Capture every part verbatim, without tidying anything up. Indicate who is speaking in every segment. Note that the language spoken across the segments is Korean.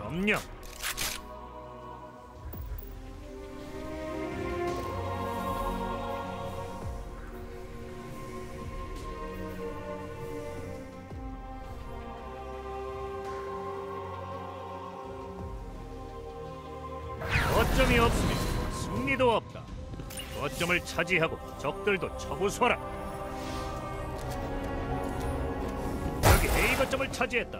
Speaker 1: 점령. 거점이 없으니 승리도 없다. 거점을 차지하고 적들도 처부수하라. 여기 A 거점을 차지했다.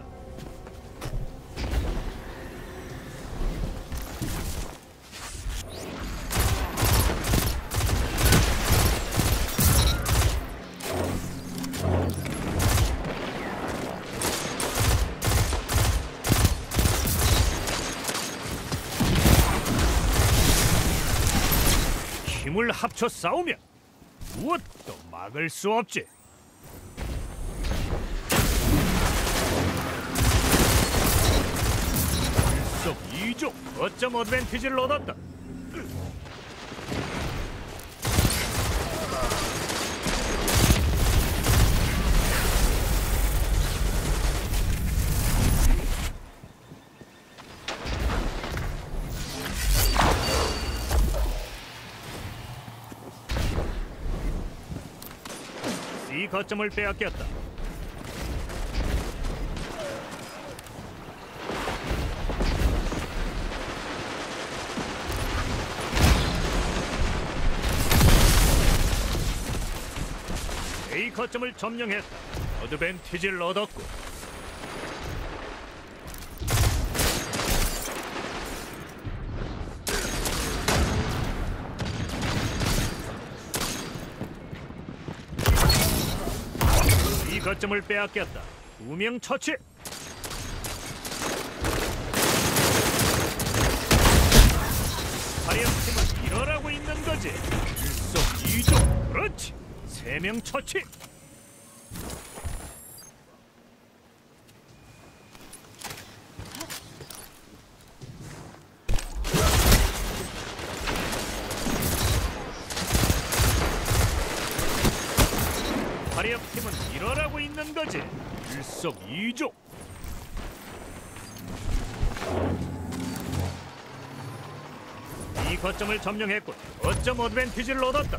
Speaker 1: 힘을 합쳐 싸우면 무엇도 막을 수 없지. 일석이조 거점 어드밴티지를 얻었다. 이 거점을 빼앗겼다. A 거점을 점령했다. 어드밴티지를 얻었고. 이 거점을 빼앗겼다. 두 명 처치. 화려팀은 일어나고 있는 거지. 일석이조. 그렇지. 세 명 처치. 화력팀은 일어나고 있는 거지. 일석이조. 이 거점을 점령했고 거점 어드밴티지를 얻었다.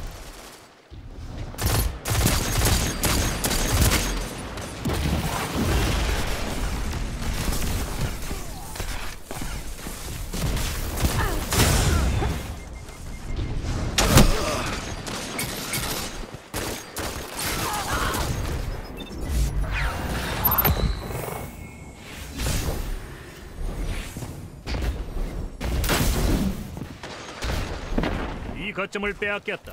Speaker 1: 이 거점을 빼앗겼다.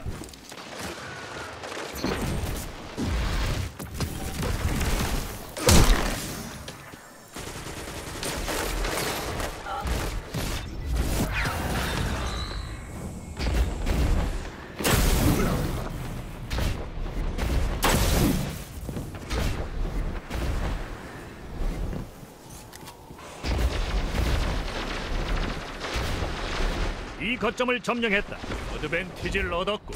Speaker 1: 이 거점을 점령했다. 어드밴티지를 얻었고.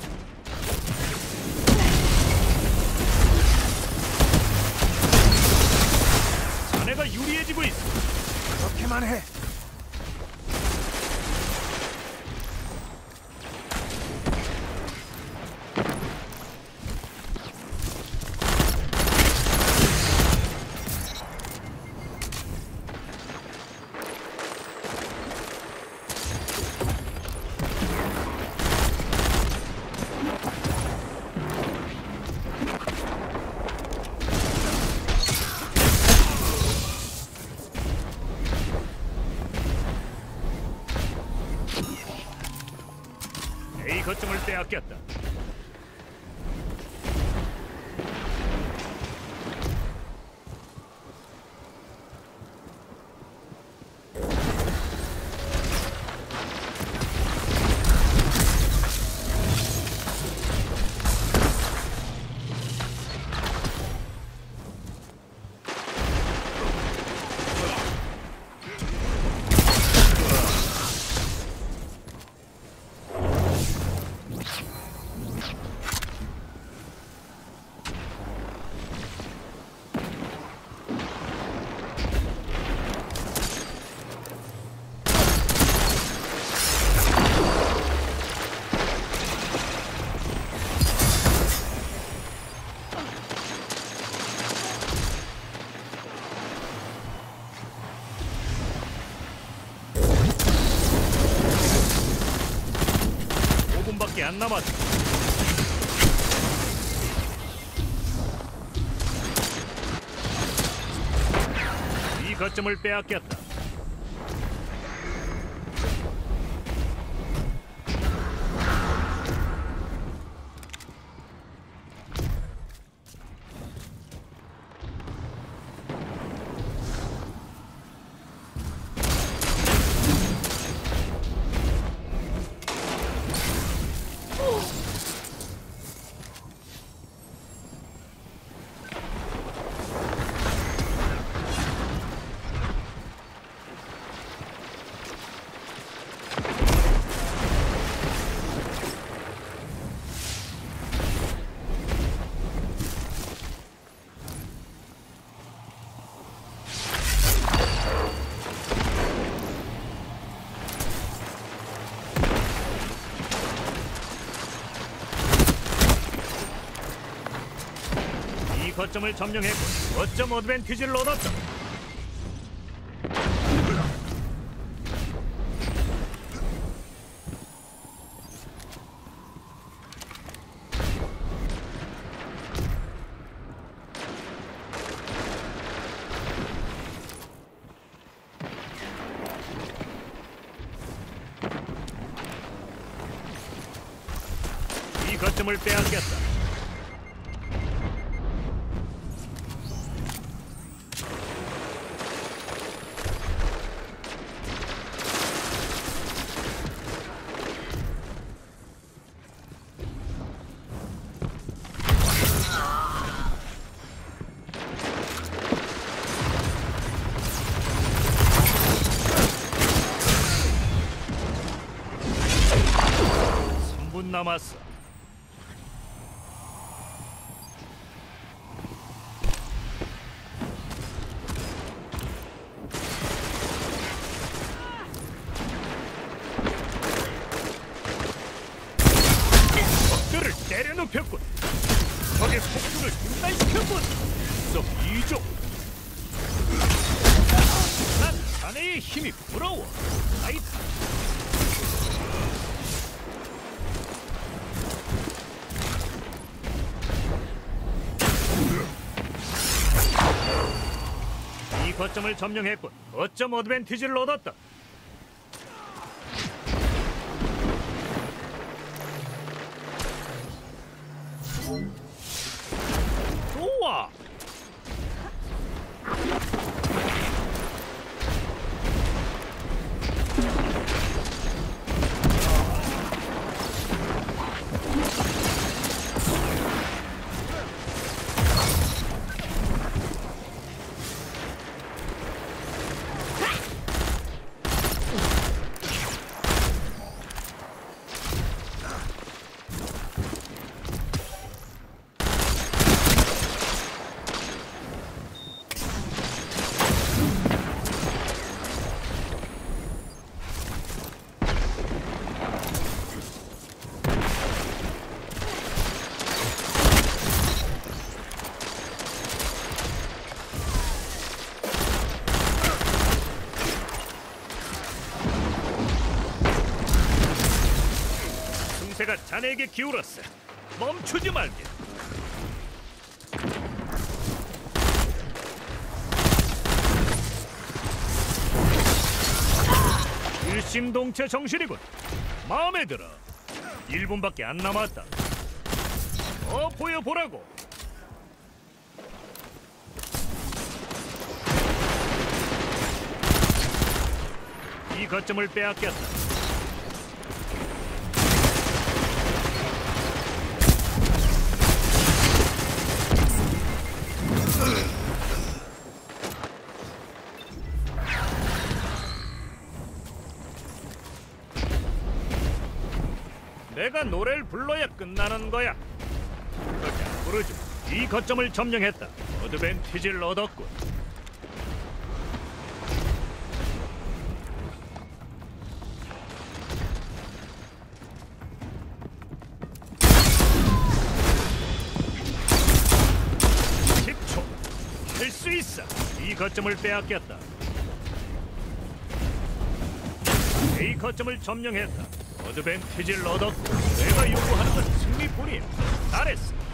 Speaker 1: 자네가 유리해지고 있어. 그렇게만 해. A 거점을 빼앗겼다. 안 남았다. 이 거점을 빼앗겼다. 거점을 점령했고 거점 어드밴티지를 얻었다. 이 거점을 빼앗겼다. 삼 분 남았어. 적들을 때려눕혔군. 적의 폭풍을 분단시켰군. 썩 이족. 난 자네의 힘이 부러워. 아이다. 이 거점을 점령했군. 거점 어드밴티지를 얻었다. 좋아. 승세가 자네에게 기울었어. 멈추지 말게. 일심동체 정신이군. 마음에 들어. 일 분밖에 안 남았다. 더 보여보라고. 이 거점을 빼앗겼다. 내가 노래를 불러야 끝나는 거야. 그렇게 안 부르지. 이 거점을 점령했다. 어드밴티지를 얻었군. 십 초. 할 수 있어. 이 거점을 빼앗겼다. A 거점을 점령했다. 어드밴티지를 얻었고 내가 요구하는 건 승리뿐이야. 잘했어.